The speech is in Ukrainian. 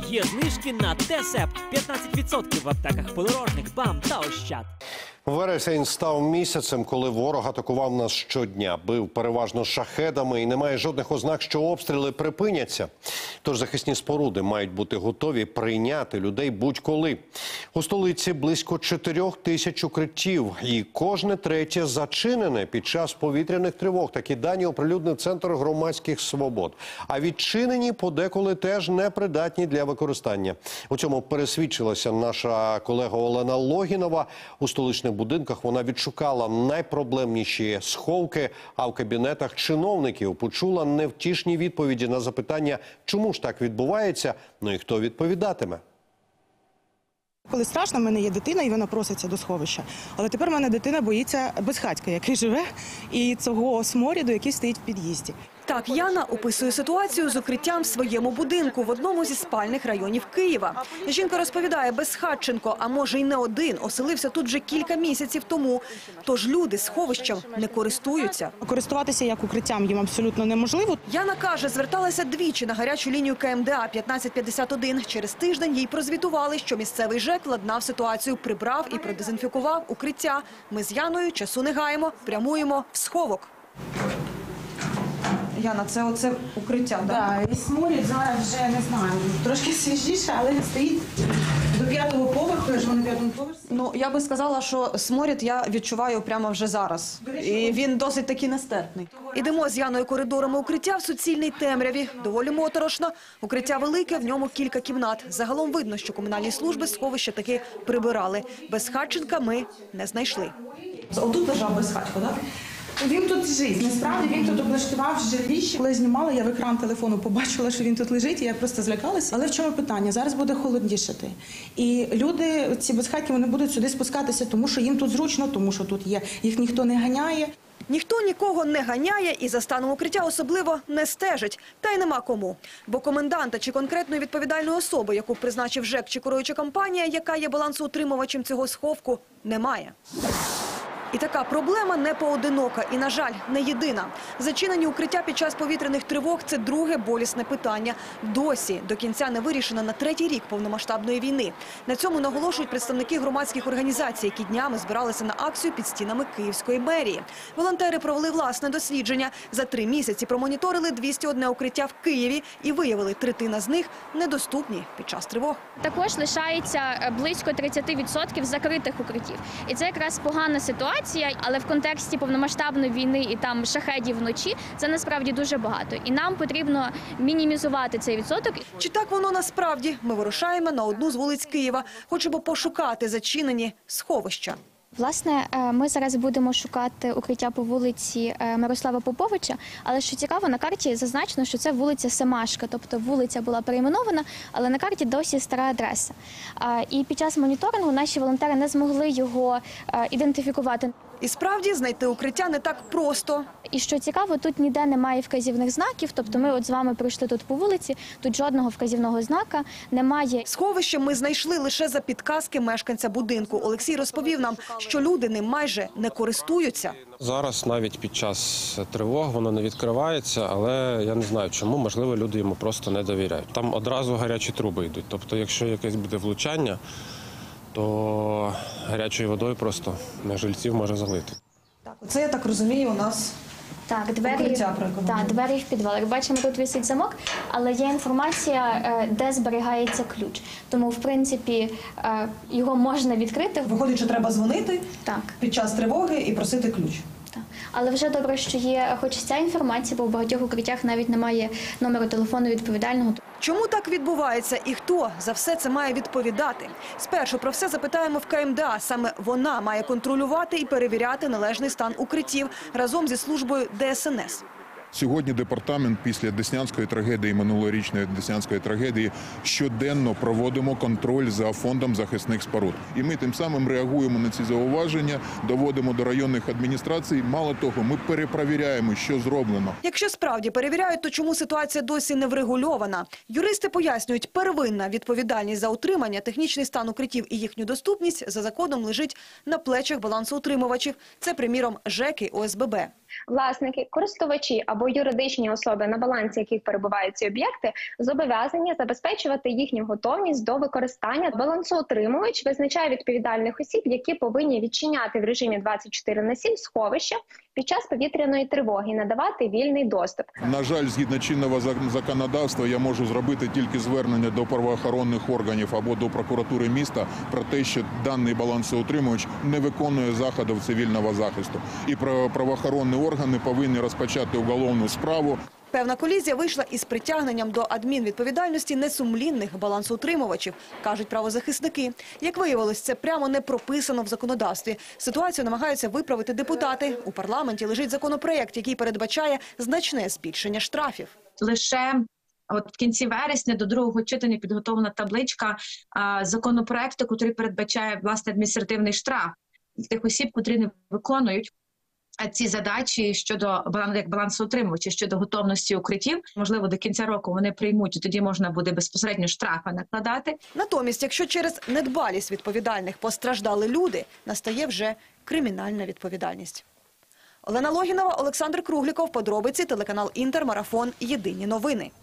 Є знижки на Тесепт. 15% в аптеках Подорожник, БАМ та Ощад. Вересень став місяцем, коли ворог атакував нас щодня. Бив переважно шахедами і немає жодних ознак, що обстріли припиняться. Тож захисні споруди мають бути готові прийняти людей будь-коли. У столиці близько 4 тисяч укриттів і кожне третє зачинене під час повітряних тривог. Такі дані оприлюднив Центр громадських свобод. А відчинені подеколи теж непридатні для використання. У цьому пересвідчилася наша колега Олена Логінова. У столичних будинках вона відшукала найпроблемніші сховки, а в кабінетах чиновників почула невтішні відповіді на запитання, чому ж так відбувається, ну і хто відповідатиме. Коли страшно, в мене є дитина, і вона проситься до сховища. Але тепер в мене дитина боїться безхатька, який живе, і цього сморіду, який стоїть в під'їзді. Так Яна описує ситуацію з укриттям в своєму будинку в одному зі спальних районів Києва. Жінка розповідає, Безхатченко, а може й не один, оселився тут вже кілька місяців тому. Тож люди сховищем не користуються. Користуватися як укриттям їм абсолютно неможливо. Яна каже, зверталася двічі на гарячу лінію КМДА 1551. Через тиждень їй прозвітували, що місцевий ЖЕК владнав ситуацію, прибрав і продезінфікував укриття. Ми з Яною часу не гаємо, прямуємо в сховок. Яна, це оце укриття, так? Так, і сморід зараз вже, не знаю, трошки свіжіше, але він стоїть до 5-го поверху, я живу на 5-му поверсі. Ну, я би сказала, що сморід я відчуваю прямо вже зараз. І він досить таки нестерпний. Ідемо з Яною коридорами укриття в суцільній темряві. Доволі моторошно. Укриття велике, в ньому кілька кімнат. Загалом видно, що комунальні служби сховища таки прибирали. Безхатченка ми не знайшли. Отут лежав Безхатько, так? Він тут жить, насправді він тут облаштував жилище. Коли я знімала, я в екран телефону побачила, що він тут лежить, і я просто злякалася. Але в чому питання? Зараз буде холоднішати. І люди, ці безхатьки, вони будуть сюди спускатися, тому що їм тут зручно, тому що тут є, їх ніхто не ганяє. Ніхто нікого не ганяє і за станом укриття особливо не стежить. Та й нема кому. Бо коменданта чи конкретної відповідальної особи, яку призначив ЖЕК чи куруюча компанія, яка є балансоутримувачем цього сховку, немає. І така проблема не поодинока і, на жаль, не єдина. Зачинені укриття під час повітряних тривог – це друге болісне питання. Досі до кінця не вирішено на 3-й рік повномасштабної війни. На цьому наголошують представники громадських організацій, які днями збиралися на акцію під стінами Київської мерії. Волонтери провели власне дослідження. За 3 місяці промоніторили 201 укриття в Києві і виявили, третина з них недоступні під час тривог. Також лишається близько 30% закритих укриттів. І це якраз погана ситуація. Але в контексті повномасштабної війни і там шахедів вночі це насправді дуже багато. І нам потрібно мінімізувати цей відсоток. Чи так воно насправді? Ми вирушаємо на одну з вулиць Києва. Хочемо пошукати зачинені сховища. Власне, ми зараз будемо шукати укриття по вулиці Мирослава Поповича, але що цікаво, на карті зазначено, що це вулиця Семашка, тобто вулиця була перейменована, але на карті досі стара адреса. І під час моніторингу наші волонтери не змогли його ідентифікувати. І справді знайти укриття не так просто. І що цікаво, тут ніде немає вказівних знаків, тобто ми от з вами пройшли тут по вулиці, тут жодного вказівного знака немає. Сховище ми знайшли лише за підказки мешканця будинку. Олексій розповів нам, що люди ним майже не користуються. Зараз навіть під час тривог воно не відкривається, але я не знаю чому, можливо, люди йому просто не довіряють. Там одразу гарячі труби йдуть, тобто якщо якесь буде влучання, то гарячою водою просто жильців може залити. Так, оце, я так розумію, у нас двері в підвал. Як бачимо, тут висить замок, але є інформація, де зберігається ключ. Тому, в принципі, його можна відкрити. Виходить, що треба дзвонити під час тривоги і просити ключ. Але вже добре, що є хоч ця інформація, бо в багатьох укриттях навіть немає номеру телефону відповідального. Чому так відбувається і хто за все це має відповідати? Спершу про все запитаємо в КМДА. Саме вона має контролювати і перевіряти належний стан укриттів разом зі службою ДСНС. Сьогодні департамент після Деснянської трагедії, минулорічної Деснянської трагедії, щоденно проводимо контроль за фондом захисних споруд. І ми тим самим реагуємо на ці зауваження, доводимо до районних адміністрацій. Мало того, ми перепровіряємо, що зроблено. Якщо справді перевіряють, то чому ситуація досі не врегульована? Юристи пояснюють, первинна відповідальність за утримання, технічний стан укриттів і їхню доступність за законом лежить на плечах балансоутримувачів. Це, приміром, ЖЕКи, ОСББ. Власники, користувачі або юридичні особи, на балансі яких перебувають ці об'єкти, зобов'язані забезпечувати їхню готовність до використання. Балансоутримувач визначає відповідальних осіб, які повинні відчиняти в режимі 24/7 сховища під час повітряної тривоги і надавати вільний доступ. На жаль, згідно чинного законодавства, я можу зробити тільки звернення до правоохоронних органів або до прокуратури міста про те, що даний балансоутримувач не виконує заходів цивільного захисту. І правоохоронні органи повинні розпочати уголовну справу. Певна колізія вийшла із притягненням до адмінвідповідальності несумлінних балансоутримувачів, кажуть правозахисники. Як виявилось, це прямо не прописано в законодавстві. Ситуацію намагаються виправити депутати. У парламенті лежить законопроєкт, який передбачає значне збільшення штрафів. Лише в кінці вересня до другого читання підготовлена табличка законопроекту, який передбачає, власне, адміністративний штраф тих осіб, котрі не виконують ці задачі щодо балансоутримувачів, щодо готовності укриттів. Можливо, до кінця року вони приймуть, і тоді можна буде безпосередньо штрафи накладати. Натомість, якщо через недбалість відповідальних постраждали люди, настає вже кримінальна відповідальність. Олена Логінова, Олександр Кругліков, подробиці, телеканал «Інтер», марафон «Єдині новини».